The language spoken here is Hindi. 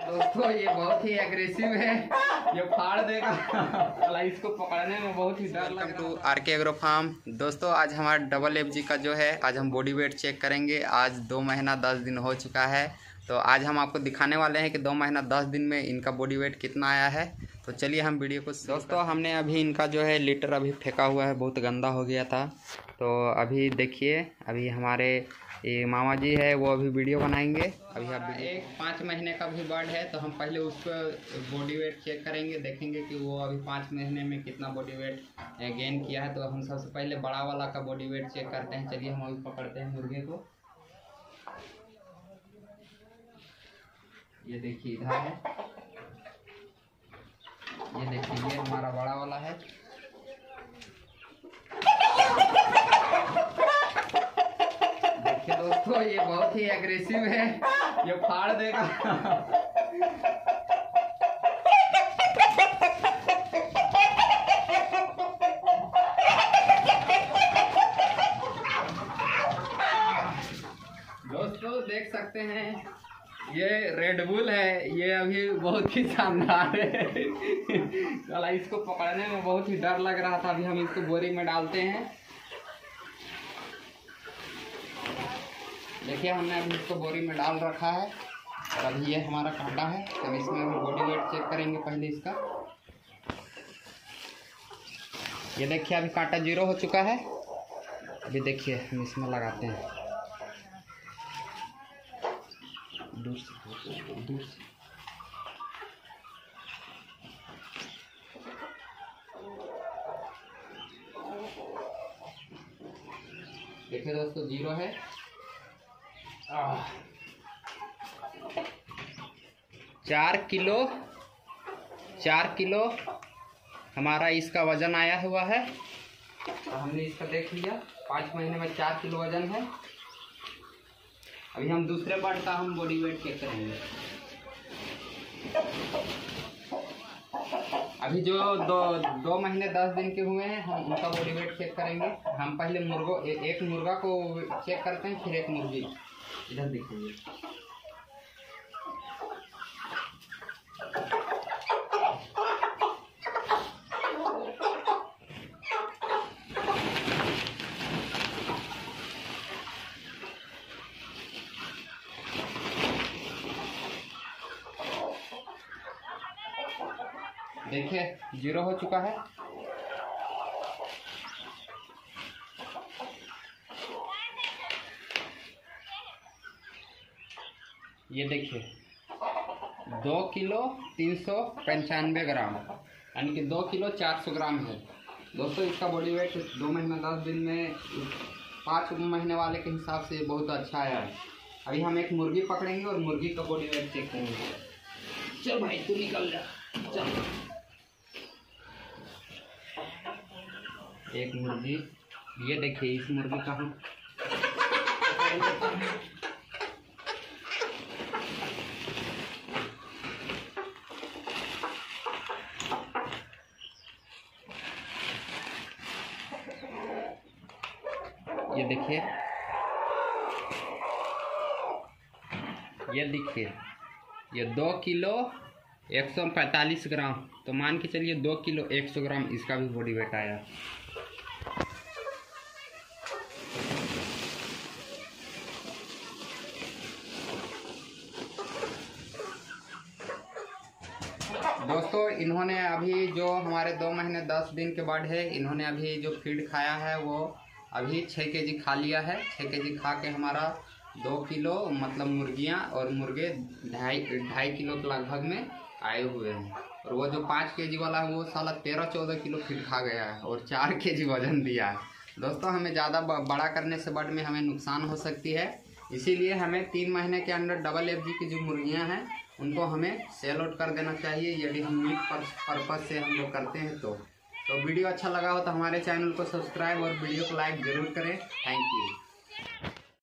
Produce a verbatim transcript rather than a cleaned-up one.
दोस्तों ये बहुत ही एग्रेसिव है, ये फाड़ देगा। इसको पकड़ने में बहुत ही डर लग रहा है। Welcome to R K agro farm. दोस्तों आज हमारा डबल एफ जी का जो है आज हम बॉडी वेट चेक करेंगे। आज दो महीना दस दिन हो चुका है, तो आज हम आपको दिखाने वाले हैं कि दो महीना दस दिन में इनका बॉडी वेट कितना आया है। तो चलिए हम वीडियो को। दोस्तों हमने अभी इनका जो है लीटर अभी फेंका हुआ है, बहुत गंदा हो गया था। तो अभी देखिए, अभी हमारे ये मामा जी है वो अभी वीडियो बनाएंगे। अभी आप एक पाँच महीने का भी बर्ड है, तो हम पहले उसको बॉडी वेट चेक करेंगे, देखेंगे कि वो अभी पाँच महीने में कितना बॉडी वेट गेन किया है। तो हम सबसे पहले बड़ा वाला का बॉडी वेट चेक करते हैं। चलिए हम अभी पकड़ते हैं मुर्गे को। ये देखिए इधर है, ये देखिए ये हमारा बड़ा वाला है। देखिए दोस्तों ये बहुत ही एग्रेसिव है, ये फाड़ देगा। दोस्तों देख सकते हैं ये रेडबुल है, ये अभी बहुत ही शानदार है। साला इसको पकड़ने में बहुत ही डर लग रहा था। अभी हम इसको बोरी में डालते हैं। देखिए हमने अभी इसको बोरी में डाल रखा है और अभी ये हमारा कांटा है। तो इसमें हम बॉडी वेट चेक करेंगे पहले इसका। ये देखिए अभी कांटा जीरो हो चुका है। अभी देखिए हम इसमें लगाते हैं, दूर से दूर से। देखिए दोस्तों जीरो है। चार किलो चार किलो हमारा इसका वजन आया हुआ है। तो हमने इसका देख लिया, पाँच महीने में चार किलो वजन है। अभी हम दूसरे बर्ड का हम बॉडी वेट चेक करेंगे। अभी जो दो दो महीने दस दिन के हुए हैं, हम उनका बॉडी वेट चेक करेंगे। हम पहले मुर्गो ए, एक मुर्गा को चेक करते हैं, फिर एक मुर्गी। इधर देखिए, देखिए जीरो हो चुका है। ये देखिए दो किलो तीन सौ पंचानवे ग्राम, यानी कि दो किलो चार सौ ग्राम है। दोस्तों इसका बॉडी वेट दो महीने दस दिन में पाँच महीने वाले के हिसाब से बहुत अच्छा आया है। अभी हम एक मुर्गी पकड़ेंगे और मुर्गी का बॉडी वेट चेक करेंगे। चल भाई तू निकल जा, चल। एक मुर्गी, ये देखिए इस मुर्गी का हम ये देखिए, ये देखिए ये दो किलो एक सौ पैंतालीस ग्राम। तो मान के चलिए दो किलो एक सौ ग्राम इसका भी बॉडी वेट आया। दोस्तों इन्होंने अभी जो हमारे दो महीने दस दिन के बाद है, इन्होंने अभी जो फीड खाया है वो अभी छः के जी खा लिया है। छः के जी खा के हमारा दो किलो मतलब मुर्गियां और मुर्गे ढाई ढाई किलो के लगभग में आए हुए हैं। और वो जो पाँच के जी वाला है वो साला तेरह चौदह किलो फीड खा गया है और चार के जी वजन दिया है। दोस्तों हमें ज़्यादा बड़ा करने से बर्ड में हमें नुकसान हो सकती है, इसीलिए हमें तीन महीने के अंदर डबल एफ जी की जो मुर्गियाँ हैं उनको हमें सेल आउट कर देना चाहिए, यदि हम मीट पर्पज से हम लोग करते हैं तो। तो वीडियो अच्छा लगा हो तो हमारे चैनल को सब्सक्राइब और वीडियो को लाइक ज़रूर करें। Thank you.